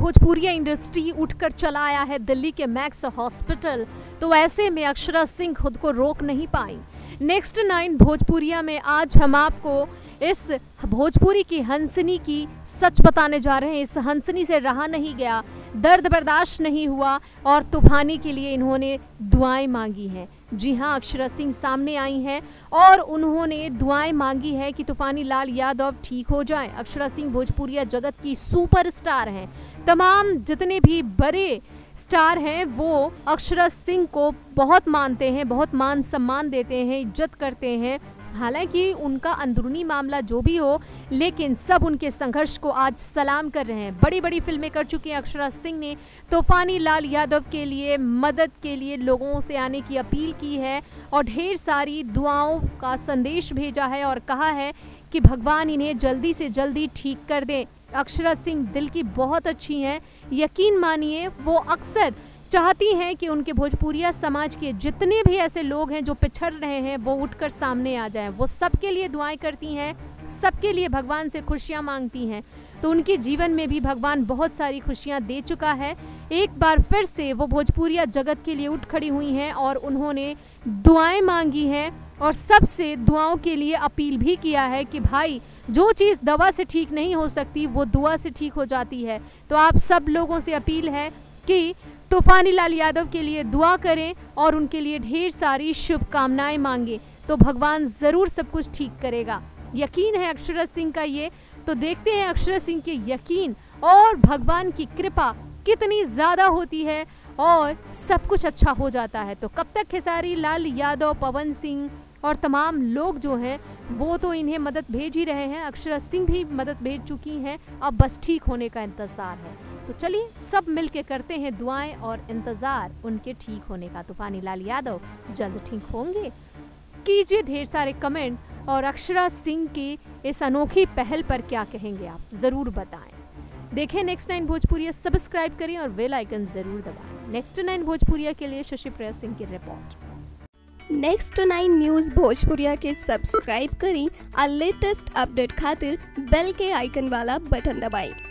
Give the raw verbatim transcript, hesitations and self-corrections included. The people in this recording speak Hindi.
भोजपुरिया इंडस्ट्री उठकर चला आया है दिल्ली के मैक्स हॉस्पिटल, तो ऐसे में अक्षरा सिंह खुद को रोक नहीं पाई। नेक्स्ट नाइन भोजपुरिया में आज हम आपको इस भोजपुरी की हंसनी की सच बताने जा रहे हैं। इस हंसनी से रहा नहीं गया, दर्द बर्दाश्त नहीं हुआ और तूफानी के लिए इन्होंने दुआएं मांगी हैं। जी हाँ, अक्षरा सिंह सामने आई हैं और उन्होंने दुआएं मांगी है कि तूफानी लाल यादव ठीक हो जाएं। अक्षरा सिंह भोजपुरिया जगत की सुपरस्टार हैं। तमाम जितने भी बड़े स्टार हैं वो अक्षरा सिंह को बहुत मानते हैं, बहुत मान सम्मान देते हैं, इज्जत करते हैं। हालांकि उनका अंदरूनी मामला जो भी हो, लेकिन सब उनके संघर्ष को आज सलाम कर रहे हैं। बड़ी बड़ी फिल्में कर चुकी हैं अक्षरा सिंह ने। तूफानी लाल यादव के लिए मदद के लिए लोगों से आने की अपील की है और ढेर सारी दुआओं का संदेश भेजा है और कहा है कि भगवान इन्हें जल्दी से जल्दी ठीक कर दें। अक्षरा सिंह दिल की बहुत अच्छी हैं, यकीन मानिए वो अक्सर चाहती हैं कि उनके भोजपुरिया समाज के जितने भी ऐसे लोग हैं जो पिछड़ रहे हैं वो उठकर सामने आ जाएं। वो सबके लिए दुआएं करती हैं, सबके लिए भगवान से खुशियां मांगती हैं। तो उनके जीवन में भी भगवान बहुत सारी खुशियां दे चुका है। एक बार फिर से वो भोजपुरिया जगत के लिए उठ खड़ी हुई हैं और उन्होंने दुआएं मांगी हैं और सबसे दुआओं के लिए अपील भी किया है कि भाई जो चीज़ दवा से ठीक नहीं हो सकती वो दुआ से ठीक हो जाती है। तो आप सब लोगों से अपील है कि तूफानी लाल यादव के लिए दुआ करें और उनके लिए ढेर सारी शुभकामनाएं मांगे, तो भगवान ज़रूर सब कुछ ठीक करेगा। यकीन है अक्षरा सिंह का ये। तो देखते हैं अक्षरा सिंह के यकीन और भगवान की कृपा कितनी ज़्यादा होती है और सब कुछ अच्छा हो जाता है। तो कब तक खेसारी लाल यादव, पवन सिंह और तमाम लोग जो हैं वो तो इन्हें मदद भेज ही रहे हैं। अक्षरा सिंह भी मदद भेज चुकी हैं, अब बस ठीक होने का इंतज़ार है। तो चलिए सब मिलके करते हैं दुआएं और इंतज़ार उनके ठीक होने का। तूफानी लाल यादव जल्द ठीक होंगे। कीजिए ढेर सारे कमेंट और अक्षरा सिंह की इस अनोखी पहल पर क्या कहेंगे आप, ज़रूर बताएं। देखें नेक्स्ट नाइन भोजपुरिया, सब्सक्राइब करें और बेल आइकन ज़रूर दबाएं। नेक्स्ट नाइन भोजपुरिया के लिए शशि प्रिया सिंह की report. Next nine news Bhojpuria के सब्सक्राइब करें और लेटेस्ट अपडेट खातिर बेल के आइकन वाला बटन दबाएं।